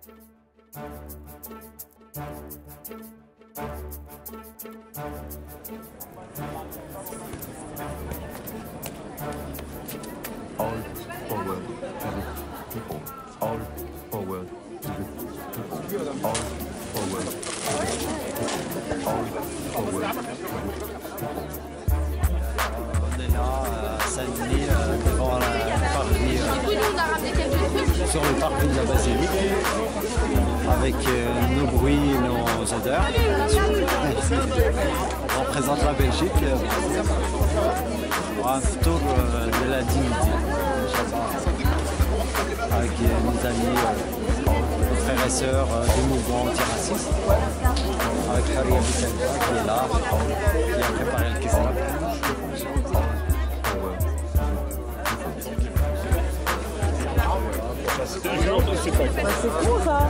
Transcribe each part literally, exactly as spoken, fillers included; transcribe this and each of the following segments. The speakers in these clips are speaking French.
All forward to the people. All forward to the people. All forward to the people. All forward to the people. On est là à Saint-Denis euh, devant la parvis, euh, sur le parvis de la basilique, avec euh, nos bruits et nos odeurs. On représente la Belgique euh, pour un tour euh, de la dignité, avec euh, nos amis, euh, nos frères et sœurs euh, du mouvement antiracistes, avec Faria Bicenta qui est là, qui a préparé le Kizra. C'est cool ça.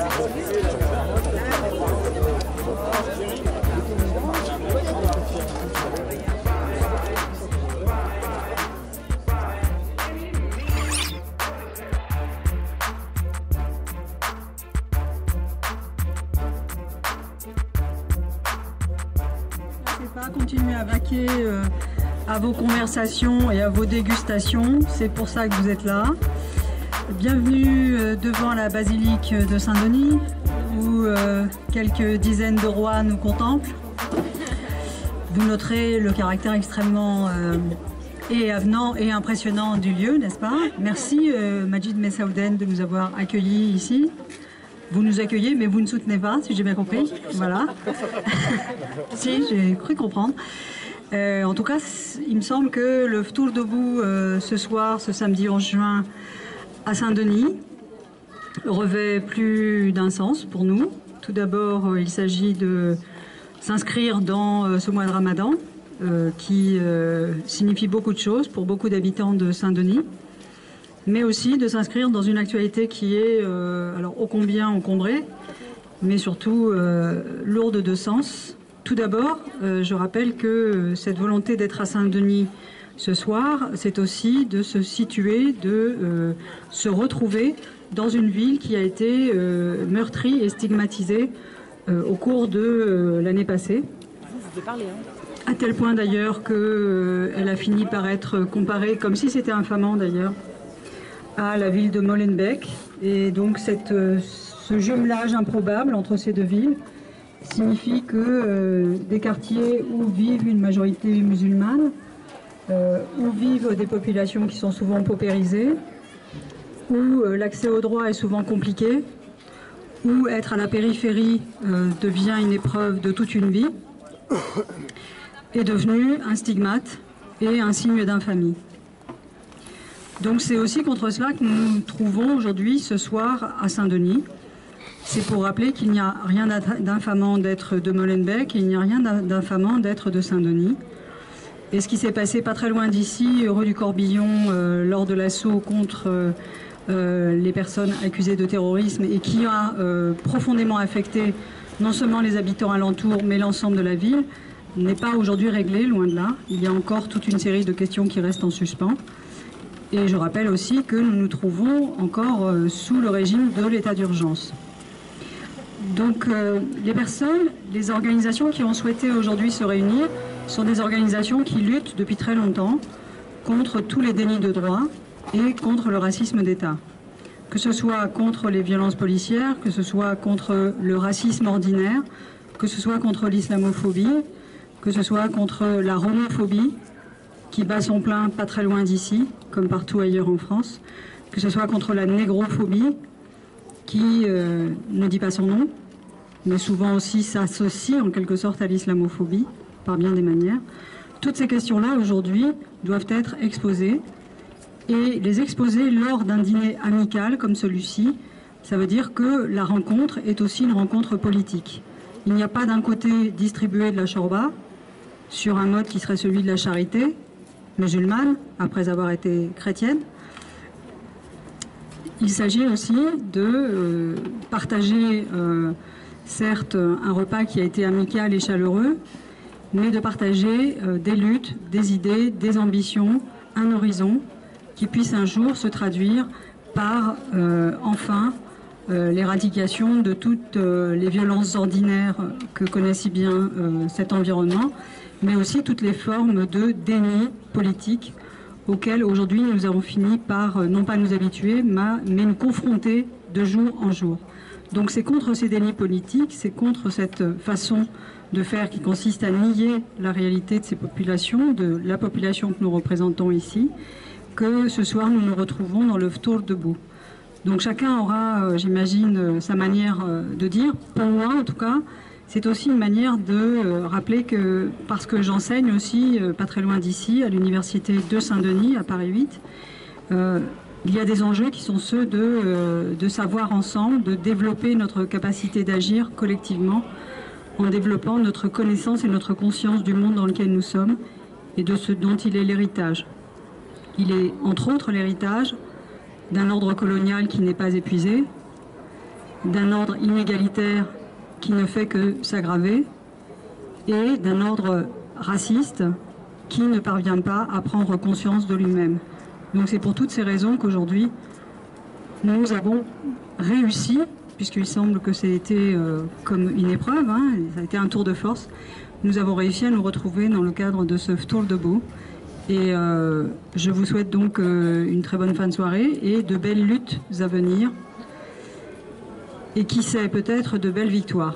C'est pas continuer à vaquer euh, à vos conversations et à vos dégustations, c'est pour ça que vous êtes là. Bienvenue devant la basilique de Saint-Denis, où euh, quelques dizaines de rois nous contemplent. Vous noterez le caractère extrêmement euh, et avenant et impressionnant du lieu, n'est-ce pas? Merci euh, Majid Messaouden de nous avoir accueillis ici. Vous nous accueillez, mais vous ne soutenez pas, si j'ai bien compris. Voilà. Si, j'ai cru comprendre. Euh, en tout cas, il me semble que le Ftour debout euh, ce soir, ce samedi onze juin, à Saint-Denis, revêt plus d'un sens pour nous. Tout d'abord, il s'agit de s'inscrire dans ce mois de Ramadan, euh, qui euh, signifie beaucoup de choses pour beaucoup d'habitants de Saint-Denis, mais aussi de s'inscrire dans une actualité qui est euh, alors ô combien encombrée, mais surtout euh, lourde de sens. Tout d'abord, euh, je rappelle que cette volonté d'être à Saint-Denis ce soir, c'est aussi de se situer, de euh, se retrouver dans une ville qui a été euh, meurtrie et stigmatisée euh, au cours de euh, l'année passée. Vous parler, hein. À tel point d'ailleurs qu'elle euh, a fini par être comparée, comme si c'était infamant d'ailleurs, à la ville de Molenbeek. Et donc cette, euh, ce jumelage improbable entre ces deux villes signifie que euh, des quartiers où vivent une majorité musulmane, Euh, où vivent des populations qui sont souvent paupérisées, où euh, l'accès au droit est souvent compliqué, où être à la périphérie euh, devient une épreuve de toute une vie, est devenu un stigmate et un signe d'infamie. Donc c'est aussi contre cela que nous nous trouvons aujourd'hui, ce soir, à Saint-Denis. C'est pour rappeler qu'il n'y a rien d'infamant d'être de Molenbeek et il n'y a rien d'infamant d'être de Saint-Denis. Et ce qui s'est passé pas très loin d'ici, rue du Corbillon, euh, lors de l'assaut contre euh, euh, les personnes accusées de terrorisme et qui a euh, profondément affecté non seulement les habitants alentours, mais l'ensemble de la ville, n'est pas aujourd'hui réglé, loin de là. Il y a encore toute une série de questions qui restent en suspens. Et je rappelle aussi que nous nous trouvons encore euh, sous le régime de l'état d'urgence. Donc euh, les personnes, les organisations qui ont souhaité aujourd'hui se réunir sont des organisations qui luttent depuis très longtemps contre tous les dénis de droit et contre le racisme d'État. Que ce soit contre les violences policières, que ce soit contre le racisme ordinaire, que ce soit contre l'islamophobie, que ce soit contre la romophobie, qui bat son plein pas très loin d'ici, comme partout ailleurs en France, que ce soit contre la négrophobie, qui euh, ne dit pas son nom, mais souvent aussi s'associe en quelque sorte à l'islamophobie, par bien des manières. Toutes ces questions-là, aujourd'hui, doivent être exposées, et les exposer lors d'un dîner amical comme celui-ci, ça veut dire que la rencontre est aussi une rencontre politique. Il n'y a pas d'un côté distribué de la shorba, sur un mode qui serait celui de la charité, musulmane, après avoir été chrétienne. Il s'agit aussi de euh, partager, euh, certes, un repas qui a été amical et chaleureux, mais de partager euh, des luttes, des idées, des ambitions, un horizon qui puisse un jour se traduire par, euh, enfin, euh, l'éradication de toutes euh, les violences ordinaires que connaît si bien euh, cet environnement, mais aussi toutes les formes de déni politique auxquelles aujourd'hui nous avons fini par euh, non pas nous habituer, mais, mais nous confronter de jour en jour. Donc c'est contre ces dénis politiques, c'est contre cette façon de faire qui consiste à nier la réalité de ces populations, de la population que nous représentons ici, que ce soir nous nous retrouvons dans le Ftour debout. Donc chacun aura, euh, j'imagine, euh, sa manière euh, de dire. Pour moi, en tout cas, c'est aussi une manière de euh, rappeler que, parce que j'enseigne aussi, euh, pas très loin d'ici, à l'université de Saint-Denis, à Paris huit, euh, il y a des enjeux qui sont ceux de, euh, de savoir ensemble, de développer notre capacité d'agir collectivement, en développant notre connaissance et notre conscience du monde dans lequel nous sommes et de ce dont il est l'héritage. Il est, entre autres, l'héritage d'un ordre colonial qui n'est pas épuisé, d'un ordre inégalitaire qui ne fait que s'aggraver, et d'un ordre raciste qui ne parvient pas à prendre conscience de lui-même. Donc c'est pour toutes ces raisons qu'aujourd'hui, nous avons réussi, puisqu'il semble que c'était euh, comme une épreuve, hein, ça a été un tour de force, nous avons réussi à nous retrouver dans le cadre de ce Ftour debout. Et euh, je vous souhaite donc euh, une très bonne fin de soirée et de belles luttes à venir. Et qui sait, peut-être de belles victoires.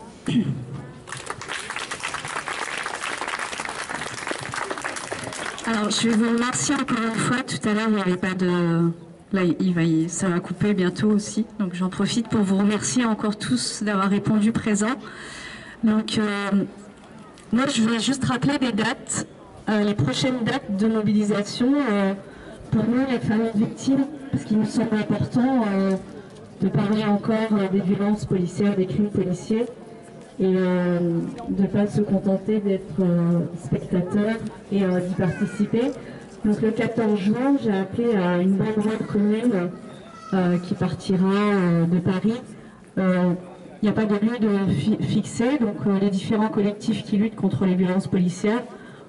Alors, je vais vous remercier encore une fois. Tout à l'heure, il n'y avait pas de... Là, il va, ça va couper bientôt aussi. Donc, j'en profite pour vous remercier encore tous d'avoir répondu présent. Donc, euh, moi, je vais juste rappeler des dates. Euh, les prochaines dates de mobilisation euh, pour nous, les familles victimes, parce qu'il nous semble important euh, de parler encore euh, des violences policières, des crimes policiers, et euh, de ne pas se contenter d'être euh, spectateur et euh, d'y participer. Donc le quatorze juin, j'ai appelé à une banderole commune euh, qui partira euh, de Paris. Euh, Il n'y a pas de lieu de fi fixé, donc euh, les différents collectifs qui luttent contre les violences policières,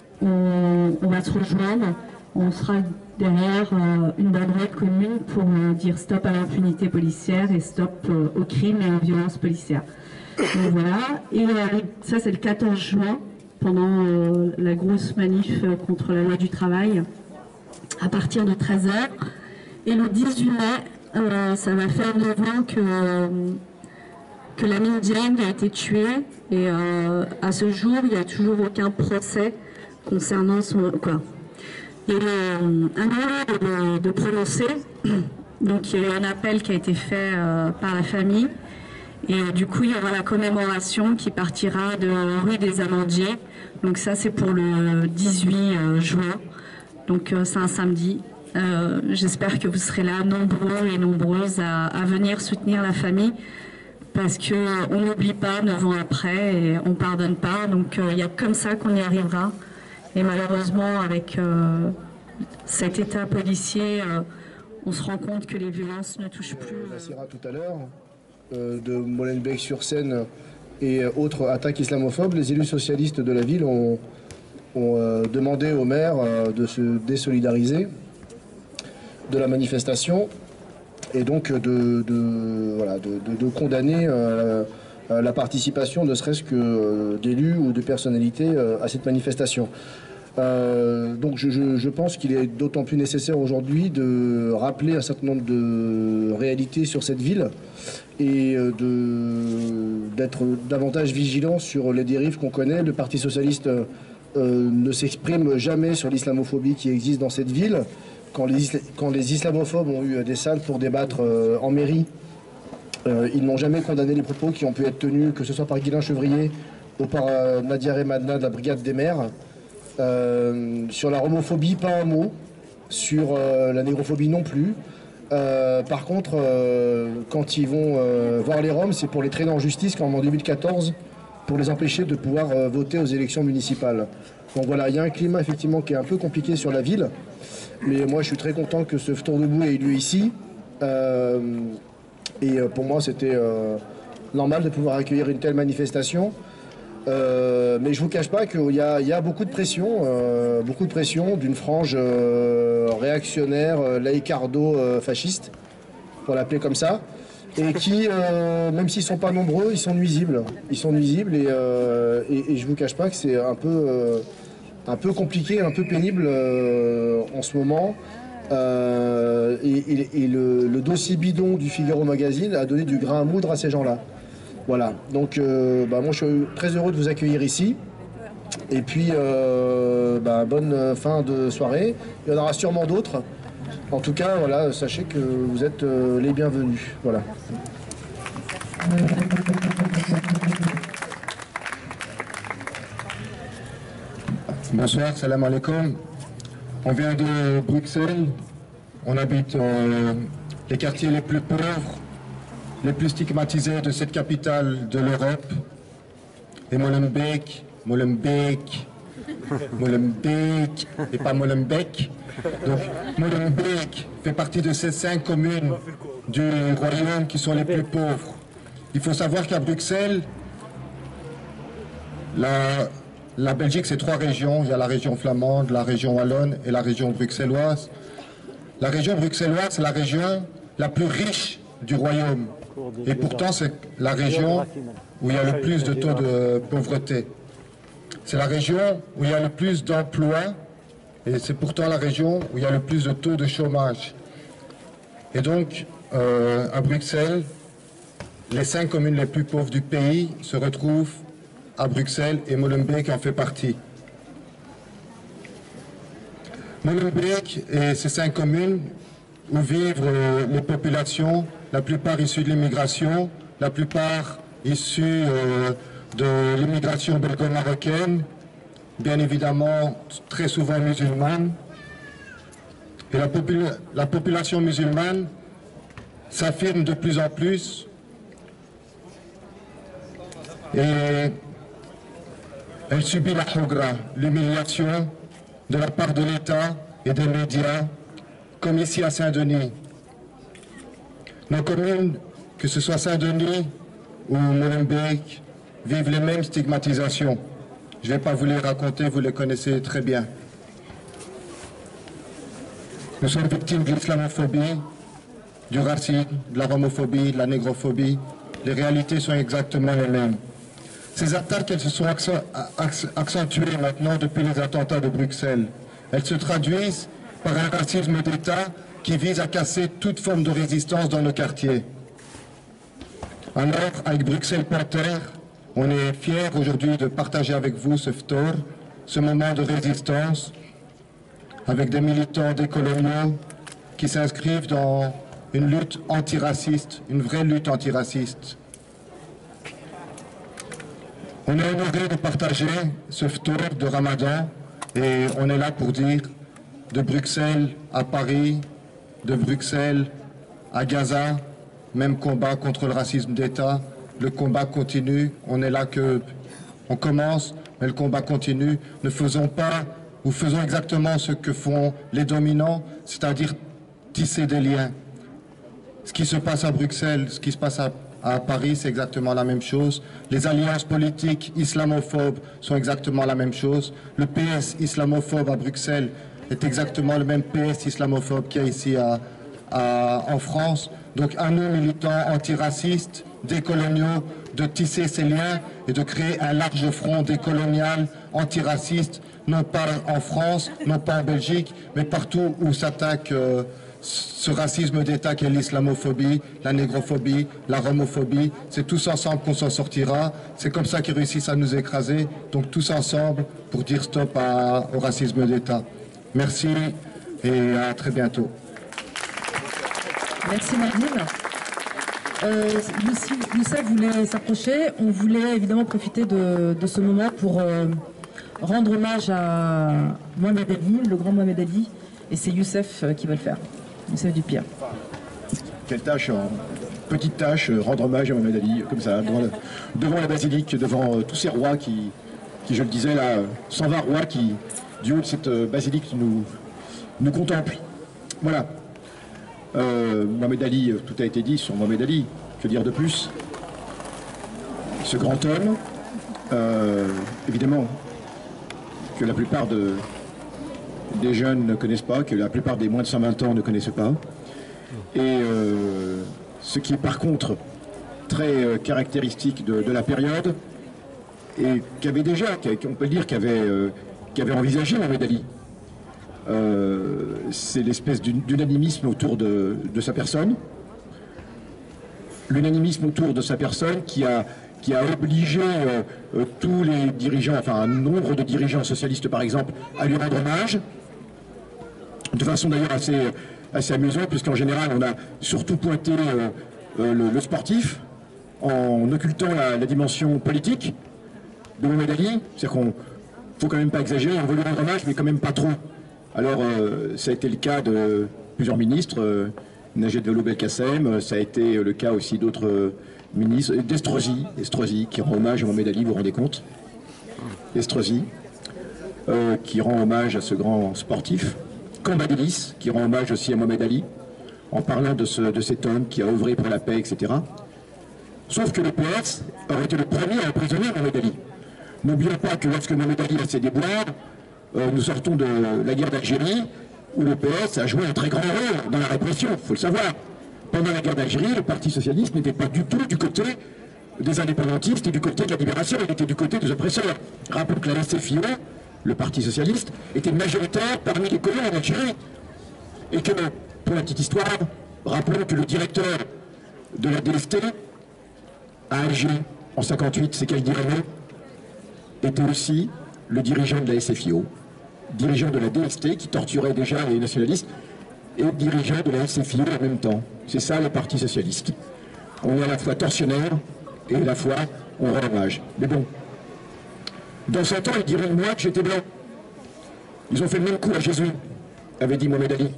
on, on va se rejoindre, on sera derrière euh, une banderole commune pour euh, dire stop à l'impunité policière et stop euh, aux crimes et aux violences policières. Donc voilà, et euh, ça c'est le quatorze juin, pendant euh, la grosse manif euh, contre la loi du travail, à partir de treize heures. Et le dix-huit mai, euh, ça va faire neuf ans que... Euh, que Lamine Dieng a été tué et euh, à ce jour il n'y a toujours aucun procès concernant son... quoi. Il y a eu un ordre de, de prononcer, donc il y a eu un appel qui a été fait euh, par la famille et euh, du coup il y aura la commémoration qui partira de rue des Amandiers, donc ça c'est pour le dix-huit juin, donc euh, c'est un samedi. Euh, j'espère que vous serez là nombreux et nombreuses à, à venir soutenir la famille, parce qu'on n'oublie pas neuf ans après et on ne pardonne pas. Donc il euh, y a comme ça qu'on y arrivera. Et malheureusement, avec euh, cet état policier, euh, on se rend compte que les violences ne touchent plus. Euh, la Sierra tout à l'heure, euh, de Molenbeek-sur-Seine et autres attaques islamophobes, les élus socialistes de la ville ont, ont euh, demandé au maire euh, de se désolidariser de la manifestation. Et donc de, de, voilà, de, de, de condamner euh, la participation, ne serait-ce que euh, d'élus ou de personnalités euh, à cette manifestation. Euh, donc je, je, je pense qu'il est d'autant plus nécessaire aujourd'hui de rappeler un certain nombre de réalités sur cette ville et d'être davantage vigilant sur les dérives qu'on connaît. Le Parti socialiste euh, ne s'exprime jamais sur l'islamophobie qui existe dans cette ville. Quand les, quand les islamophobes ont eu des salles pour débattre euh, en mairie, euh, ils n'ont jamais condamné les propos qui ont pu être tenus, que ce soit par Guylain Chevrier ou par euh, Nadia Remadna de la Brigade des maires. Euh, sur la homophobie, pas un mot. Sur euh, la négrophobie non plus. Euh, par contre, euh, quand ils vont euh, voir les Roms, c'est pour les traîner en justice, comme en deux mille quatorze, pour les empêcher de pouvoir euh, voter aux élections municipales. Donc voilà, il y a un climat effectivement qui est un peu compliqué sur la ville. Mais moi, je suis très content que ce Ftour debout ait eu lieu ici. Euh, et pour moi, c'était euh, normal de pouvoir accueillir une telle manifestation. Euh, mais je ne vous cache pas qu'il y, y a beaucoup de pression, euh, beaucoup de pression d'une frange euh, réactionnaire, euh, laïcardo-fasciste, pour l'appeler comme ça, et qui, euh, même s'ils ne sont pas nombreux, ils sont nuisibles. Ils sont nuisibles et, euh, et, et je ne vous cache pas que c'est un peu, euh, un peu compliqué, un peu pénible euh, en ce moment. Euh, et et, et le, le dossier bidon du Figaro Magazine a donné du grain à moudre à ces gens-là. Voilà, donc euh, bah, moi je suis très heureux de vous accueillir ici. Et puis, euh, bah, bonne fin de soirée. Il y en aura sûrement d'autres. En tout cas, voilà, sachez que vous êtes euh, les bienvenus. Voilà. Bonsoir, salam alaikum. On vient de Bruxelles. On habite euh, les quartiers les plus pauvres, les plus stigmatisés de cette capitale de l'Europe. Et Molenbeek, Molenbeek, Molenbeek, et pas Molenbeek. Donc Molenbeek fait partie de ces cinq communes du royaume qui sont les plus pauvres. Il faut savoir qu'à Bruxelles, la, la Belgique c'est trois régions. Il y a la région flamande, la région wallonne et la région bruxelloise. La région bruxelloise c'est la région la plus riche du royaume. Et pourtant c'est la région où il y a le plus de taux de pauvreté. C'est la région où il y a le plus d'emplois et c'est pourtant la région où il y a le plus de taux de chômage. Et donc, euh, à Bruxelles, les cinq communes les plus pauvres du pays se retrouvent à Bruxelles et Molenbeek en fait partie. Molenbeek et ces cinq communes où vivent euh, les populations, la plupart issues de l'immigration, la plupart issues euh, de l'immigration belgo-marocaine, bien évidemment très souvent musulmane. Et la, popula la population musulmane s'affirme de plus en plus et elle subit la hougra, l'humiliation de la part de l'État et des médias, comme ici à Saint-Denis. Nos communes, que ce soit Saint-Denis ou Molenbeek, vivent les mêmes stigmatisations. Je ne vais pas vous les raconter, vous les connaissez très bien. Nous sommes victimes de l'islamophobie, du racisme, de la homophobie, de la négrophobie. Les réalités sont exactement les mêmes. Ces attaques, elles se sont accentuées maintenant depuis les attentats de Bruxelles. Elles se traduisent par un racisme d'État qui vise à casser toute forme de résistance dans nos quartiers. Alors, avec Bruxelles par terre, on est fiers aujourd'hui de partager avec vous ce ftor, ce moment de résistance, avec des militants décoloniaux qui s'inscrivent dans une lutte antiraciste, une vraie lutte antiraciste. On est honoré de partager ce ftor de Ramadan et on est là pour dire de Bruxelles à Paris, de Bruxelles à Gaza, même combat contre le racisme d'État. Le combat continue, on est là que on commence, mais le combat continue. Ne faisons pas, ou faisons exactement ce que font les dominants, c'est-à-dire tisser des liens. Ce qui se passe à Bruxelles, ce qui se passe à, à Paris, c'est exactement la même chose. Les alliances politiques islamophobes sont exactement la même chose. Le P S islamophobe à Bruxelles est exactement le même P S islamophobe qu'il y a ici à, à, en France. Donc à nous, militants antiracistes, décoloniaux, de tisser ces liens et de créer un large front décolonial, antiraciste, non pas en France, non pas en Belgique, mais partout où s'attaque euh, ce racisme d'État qu'est l'islamophobie, la négrophobie, la homophobie. C'est tous ensemble qu'on s'en sortira. C'est comme ça qu'ils réussissent à nous écraser. Donc tous ensemble pour dire stop à, au racisme d'État. Merci et à très bientôt. Merci Marine. Euh, Youssef voulait s'approcher. On voulait évidemment profiter de, de ce moment pour euh, rendre hommage à Mohamed Ali, le grand Mohamed Ali. Et c'est Youssef qui va le faire. Youssef Dupierre. Quelle tâche, hein. Petite tâche, rendre hommage à Mohamed Ali, comme ça, devant la, devant la basilique, devant euh, tous ces rois qui, qui, je le disais là, cent vingt rois qui, du haut de cette euh, basilique, nous, nous contemplent. Voilà. Euh, Mohamed Ali, tout a été dit sur Mohamed Ali, que dire de plus? Ce grand homme, euh, évidemment, que la plupart de, des jeunes ne connaissent pas, que la plupart des moins de cent vingt ans ne connaissent pas. Et euh, ce qui est par contre très euh, caractéristique de, de la période, et qu'avait déjà, on peut le dire, qu'avait euh, qu'avait envisagé Mohamed Ali. Euh, c'est l'espèce d'unanimisme autour de, de sa personne, l'unanimisme autour de sa personne qui a, qui a obligé euh, euh, tous les dirigeants, enfin un nombre de dirigeants socialistes par exemple, à lui rendre hommage, de façon d'ailleurs assez, assez amusante, puisqu'en général on a surtout pointé euh, euh, le, le sportif, en occultant la, la dimension politique de Mohamed Ali. C'est-à-dire qu'on ne faut quand même pas exagérer, on veut lui rendre hommage, mais quand même pas trop. Alors, euh, ça a été le cas de plusieurs ministres, euh, Najat Vallaud-Belkacem, ça a été le cas aussi d'autres euh, ministres, d'Estrosi, Estrosi, qui rend hommage à Mohamed Ali, vous vous rendez compte? Estrosi, euh, qui rend hommage à ce grand sportif. Cambadélis, qui rend hommage aussi à Mohamed Ali, en parlant de, ce, de cet homme qui a œuvré pour la paix, et cetera. Sauf que le P S aurait été le premier à emprisonner Mohamed Ali. N'oublions pas que lorsque Mohamed Ali a ses déboires, euh, nous sortons de la guerre d'Algérie, où le P S a joué un très grand rôle dans la répression, il faut le savoir. Pendant la guerre d'Algérie, le Parti socialiste n'était pas du tout du côté des indépendantistes et du côté de la libération, il était du côté des oppresseurs. Rappelons que la S F I O, le Parti socialiste, était majoritaire parmi les colons en Algérie. Et que, pour la petite histoire, rappelons que le directeur de la D S T à Alger, en cinquante-huit, c'est Khalidi Rano, était aussi le dirigeant de la S F I O, dirigeant de la D S T qui torturait déjà les nationalistes, et dirigeant de la S F I O en même temps. C'est ça le Parti socialiste. On est à la fois tortionnaire et à la fois on rend hommage. Mais bon, dans son temps, ils diraient de moi que j'étais blanc. Ils ont fait le même coup à Jésus, avait dit Mohamed Ali.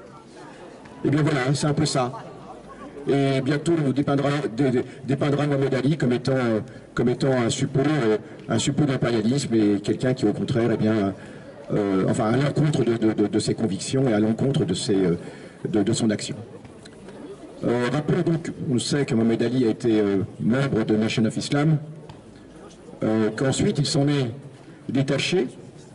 Et bien voilà, c'est un peu ça. Et bientôt, on nous dépeindra, dé, dépeindra Mohamed Ali comme étant, euh, comme étant un suppôt, euh, un suppôt d'impérialisme et quelqu'un qui, au contraire, eh bien, euh, enfin, à l'encontre de, de, de, de ses convictions et à l'encontre de, ses, euh, de, de son action. Euh, rappelons donc, on sait que Mohamed Ali a été euh, membre de Nation of Islam, euh, qu'ensuite il s'en est détaché,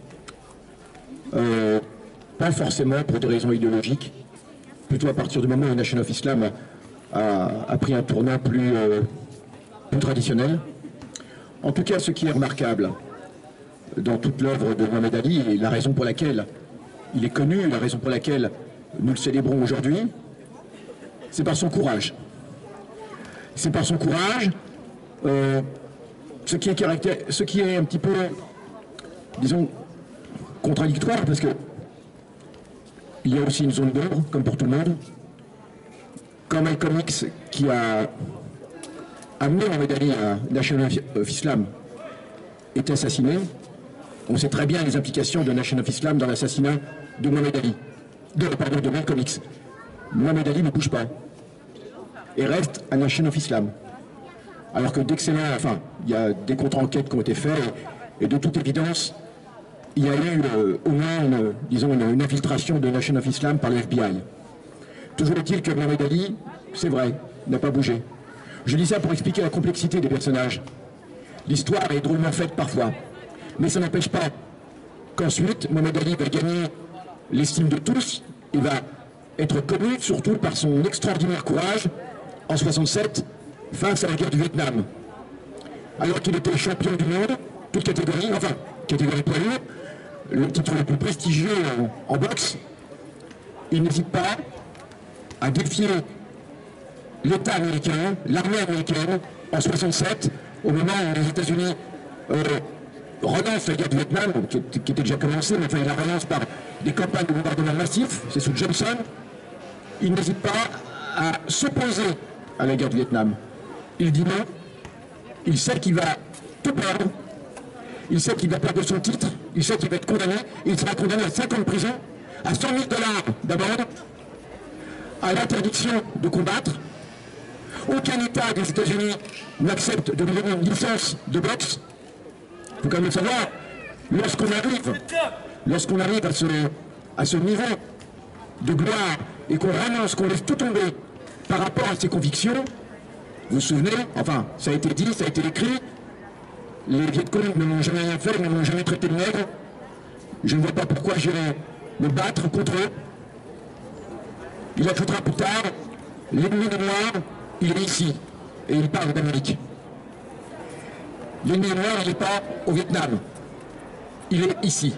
euh, pas forcément pour des raisons idéologiques, plutôt à partir du moment où Nation of Islam a, a pris un tournant plus, euh, plus traditionnel. En tout cas, ce qui est remarquable dans toute l'œuvre de Mohamed Ali, et la raison pour laquelle il est connu, la raison pour laquelle nous le célébrons aujourd'hui, c'est par son courage. C'est par son courage, euh, ce, qui est caractér... ce qui est un petit peu, disons, contradictoire, parce que il y a aussi une zone d'ombre, comme pour tout le monde. Quand Malcolm X, qui a amené Mohamed Ali à Nation of Islam, est assassiné, on sait très bien les implications de Nation of Islam dans l'assassinat de Mohamed Ali, de, pardon, de Malcolm X. Mohamed Ali ne bouge pas et reste à Nation of Islam. Alors que d'excellents, enfin, il y a des contre-enquêtes qui ont été faits et, et de toute évidence, il y a eu euh, au moins une, disons, une, une infiltration de Nation of Islam par le F B I. Toujours est-il que Mohamed Ali, c'est vrai, n'a pas bougé. Je dis ça pour expliquer la complexité des personnages. L'histoire est drôlement faite parfois, mais ça n'empêche pas qu'ensuite Mohamed Ali va gagner l'estime de tous, il va être connu surtout par son extraordinaire courage en soixante-sept face à la guerre du Vietnam. Alors qu'il était champion du monde, toute catégorie, enfin, catégorie poids lourd, le titre le plus prestigieux en, en boxe, il n'hésite pas à défier l'État américain, l'armée américaine, en soixante-sept, au moment où les États-Unis euh, relancent la guerre du Vietnam, qui, qui était déjà commencée, mais enfin, il la relance par des campagnes de bombardement massifs, c'est sous Johnson. Il n'hésite pas à s'opposer à la guerre du Vietnam. Il dit non, il sait qu'il va tout perdre, il sait qu'il va perdre son titre, il sait qu'il va être condamné, il sera condamné à cinq ans de prison, à cent mille dollars d'amende, à l'interdiction de combattre. Aucun État des États-Unis n'accepte de lui donner une licence de boxe. Il faut quand même le savoir, lorsqu'on arrive, lorsqu'on arrive à ce, à ce niveau de gloire et qu'on renonce, qu'on laisse tout tomber par rapport à ses convictions, vous vous souvenez, enfin, ça a été dit, ça a été écrit, les Vietcong ne m'ont jamais rien fait, ne m'ont jamais traité de nègre, je ne vois pas pourquoi j'irais me battre contre eux. Il ajoutera plus tard, l'ennemi des Noirs il est ici, et il parle d'Amérique. L'ennemi noir, il n'est pas au Vietnam, il est ici.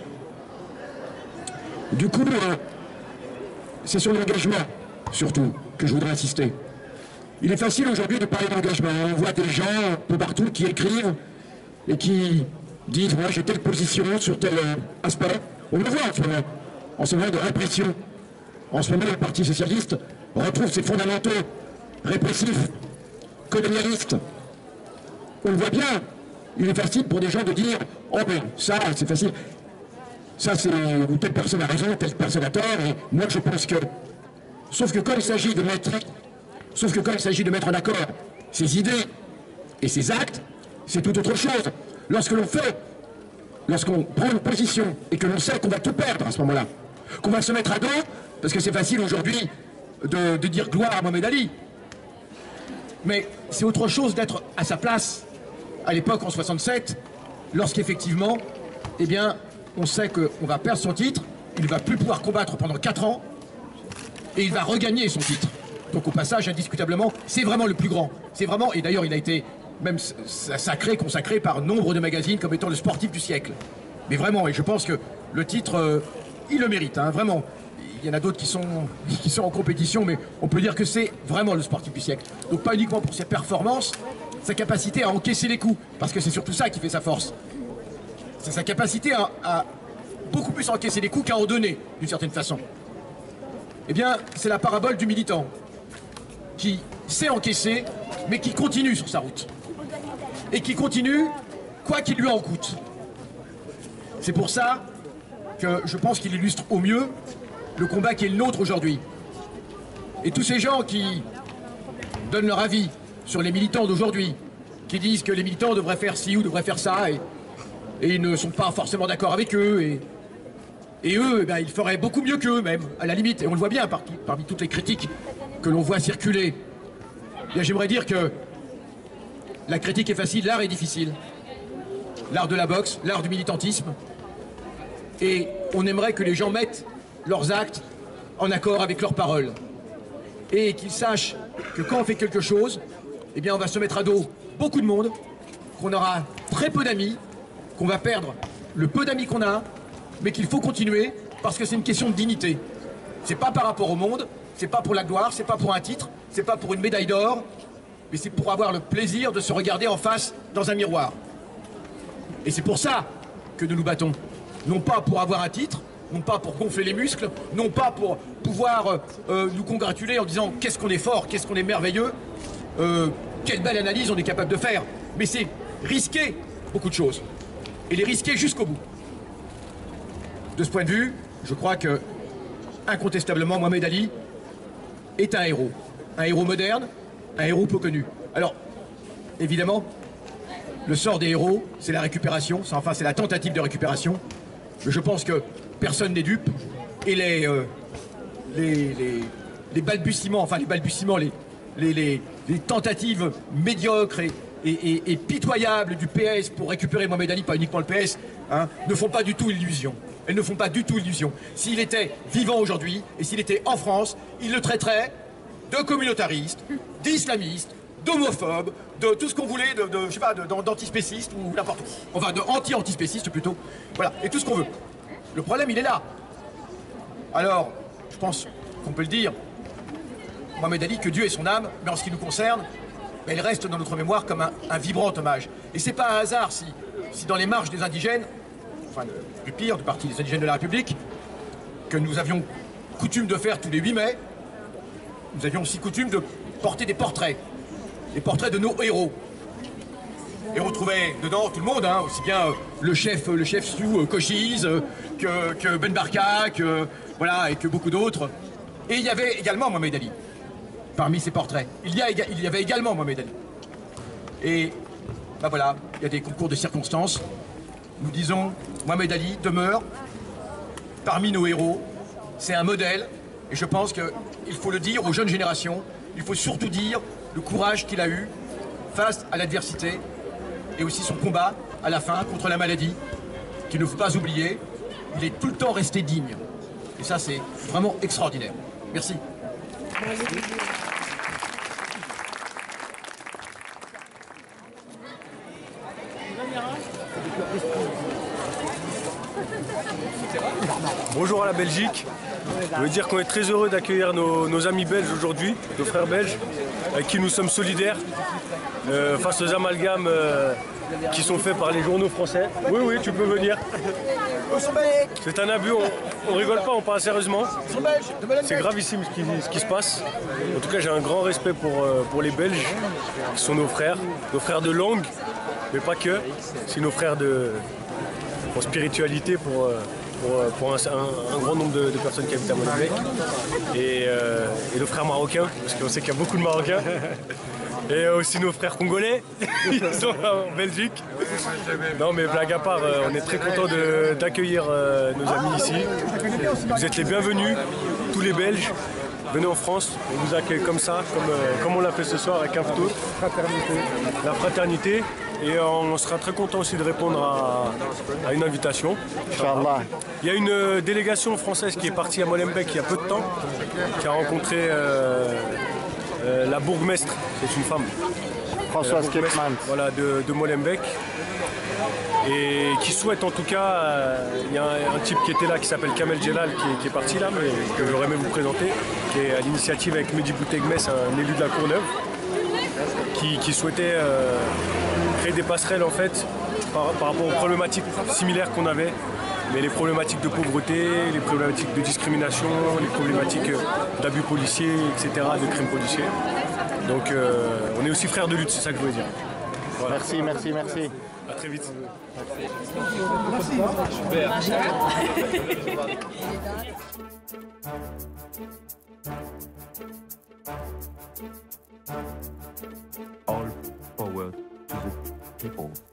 Du coup, euh, c'est sur l'engagement, surtout, que je voudrais insister. Il est facile aujourd'hui de parler d'engagement. On voit des gens un peu partout qui écrivent et qui disent « moi j'ai telle position sur tel euh, aspect ». On le voit en ce moment, en ce moment de répression. En ce moment, le Parti socialiste retrouve ses fondamentaux répressifs, colonialistes. On le voit bien. Il est facile pour des gens de dire « oh ben ça c'est facile, ça c'est ou telle personne a raison, telle personne a tort, et moi je pense que... » Sauf que quand il s'agit de mettre, sauf que quand il s'agit de mettre en accord ses idées et ses actes, c'est tout autre chose. Lorsque l'on fait, lorsqu'on prend une position et que l'on sait qu'on va tout perdre à ce moment-là, qu'on va se mettre à dos, parce que c'est facile aujourd'hui de, de dire gloire à Mohamed Ali. Mais c'est autre chose d'être à sa place à l'époque en soixante-sept, lorsqu'effectivement, eh bien, on sait qu'on va perdre son titre, il ne va plus pouvoir combattre pendant quatre ans, et il va regagner son titre. Donc au passage, indiscutablement, c'est vraiment le plus grand. C'est vraiment, et d'ailleurs il a été même sacré, consacré par nombre de magazines comme étant le sportif du siècle. Mais vraiment, et je pense que le titre, euh, il le mérite, hein, vraiment. Il y en a d'autres qui sont, qui sont en compétition, mais on peut dire que c'est vraiment le sportif du siècle. Donc pas uniquement pour ses performances, sa capacité à encaisser les coups, parce que c'est surtout ça qui fait sa force. C'est sa capacité à, à beaucoup plus encaisser les coups qu'à en donner, d'une certaine façon. Eh bien, c'est la parabole du militant, qui sait encaisser, mais qui continue sur sa route. Et qui continue, quoi qu'il lui en coûte. C'est pour ça que je pense qu'il illustre au mieux le combat qui est le nôtre aujourd'hui. Et tous ces gens qui donnent leur avis sur les militants d'aujourd'hui, qui disent que les militants devraient faire ci ou devraient faire ça, et, et ils ne sont pas forcément d'accord avec eux, et, et eux, eh ben, ils feraient beaucoup mieux qu'eux même, à la limite, et on le voit bien par, parmi toutes les critiques que l'on voit circuler. J'aimerais dire que la critique est facile, l'art est difficile. L'art de la boxe, l'art du militantisme. Et on aimerait que les gens mettent leurs actes en accord avec leurs paroles. Et qu'ils sachent que quand on fait quelque chose, eh bien on va se mettre à dos beaucoup de monde, qu'on aura très peu d'amis, qu'on va perdre le peu d'amis qu'on a, mais qu'il faut continuer parce que c'est une question de dignité. C'est pas par rapport au monde, c'est pas pour la gloire, c'est pas pour un titre, c'est pas pour une médaille d'or, mais c'est pour avoir le plaisir de se regarder en face dans un miroir. Et c'est pour ça que nous nous battons. Non pas pour avoir un titre, non pas pour gonfler les muscles, non pas pour pouvoir euh, nous congratuler en disant qu'est-ce qu'on est fort, qu'est-ce qu'on est merveilleux, euh, quelle belle analyse on est capable de faire. Mais c'est risquer beaucoup de choses. Et les risquer jusqu'au bout. De ce point de vue, je crois que, incontestablement, Mohamed Ali est un héros. Un héros moderne, un héros peu connu. Alors, évidemment, le sort des héros, c'est la récupération, enfin c'est la tentative de récupération. Mais je pense que personne n'est dupe. Et les, euh, les, les, les balbutiements, enfin les balbutiements, les, les, les, les tentatives médiocres et, et, et, et pitoyables du P S pour récupérer Mohamed Ali, pas uniquement le P S, hein, ne font pas du tout illusion. Elles ne font pas du tout illusion. S'il était vivant aujourd'hui, et s'il était en France, il le traiterait de communautariste, d'islamiste, d'homophobe, de tout ce qu'on voulait, de, de je sais pas, d'antispéciste ou n'importe où. Enfin, de anti-antispéciste plutôt. Voilà, et tout ce qu'on veut. Le problème, il est là. Alors, je pense qu'on peut le dire, Mohamed Ali, que Dieu ait son âme, mais en ce qui nous concerne, ben, il reste dans notre mémoire comme un, un vibrant hommage. Et c'est pas un hasard si, si dans les marches des indigènes, enfin du pire, du Parti des indigènes de la République, que nous avions coutume de faire tous les huit mai, nous avions aussi coutume de porter des portraits, des portraits de nos héros. Et on trouvait dedans tout le monde, hein, aussi bien euh, le chef, le chef Sioux, euh, Cochise, euh, que, que Ben Barka, que, voilà, et que beaucoup d'autres. Et il y avait également Mohamed Ali, parmi ces portraits. Il y, a, il y avait également Mohamed Ali. Et ben voilà, il y a des concours de circonstances. Nous disons, Mohamed Ali demeure parmi nos héros. C'est un modèle. Et je pense qu'il faut le dire aux jeunes générations. Il faut surtout dire le courage qu'il a eu face à l'adversité et aussi son combat à la fin contre la maladie, qu'il ne faut pas oublier. Il est tout le temps resté digne. Et ça, c'est vraiment extraordinaire. Merci. Merci. Bonjour à la Belgique. Je veux dire qu'on est très heureux d'accueillir nos, nos amis belges aujourd'hui, nos frères belges, avec qui nous sommes solidaires euh, face aux amalgames euh, qui sont faits par les journaux français. Oui, oui, tu peux venir. C'est un abus, on, on rigole pas, on parle sérieusement. C'est gravissime ce qui, ce qui se passe. En tout cas, j'ai un grand respect pour, euh, pour les Belges, qui sont nos frères, nos frères de langue, mais pas que. C'est nos frères de, en spiritualité pour... Euh, pour, pour un, un, un grand nombre de, de personnes qui habitent à Molenbeek et, euh, et nos frères marocains, parce qu'on sait qu'il y a beaucoup de Marocains, et aussi nos frères congolais, ils sont en Belgique. Non mais blague à part, on est très content d'accueillir euh, nos amis ici. Vous êtes les bienvenus, tous les Belges. Venez en France, on vous accueille comme ça, comme, euh, comme on l'a fait ce soir avec un photo. Fraternité. La fraternité. Et euh, on sera très content aussi de répondre à, à une invitation. Inch'Allah. Il y a une euh, délégation française qui est partie à Molenbeek il y a peu de temps, qui a rencontré euh, euh, la bourgmestre, c'est une femme. Françoise Kekman. Voilà, de, de Molenbeek. Et qui souhaite en tout cas, il euh, y a un, un type qui était là qui s'appelle Kamel Djelal qui, qui est parti là, mais que j'aurais aimé vous présenter, qui est à l'initiative avec Mehdi Boutegmes, un élu de la Courneuve, qui, qui souhaitait euh, créer des passerelles en fait par, par rapport aux problématiques similaires qu'on avait, mais les problématiques de pauvreté, les problématiques de discrimination, les problématiques d'abus policiers, et cetera, de crimes policiers. Donc euh, on est aussi frères de lutte, c'est ça que je voulais dire. Voilà. Merci, merci, merci. À très vite. Merci. All power to the people.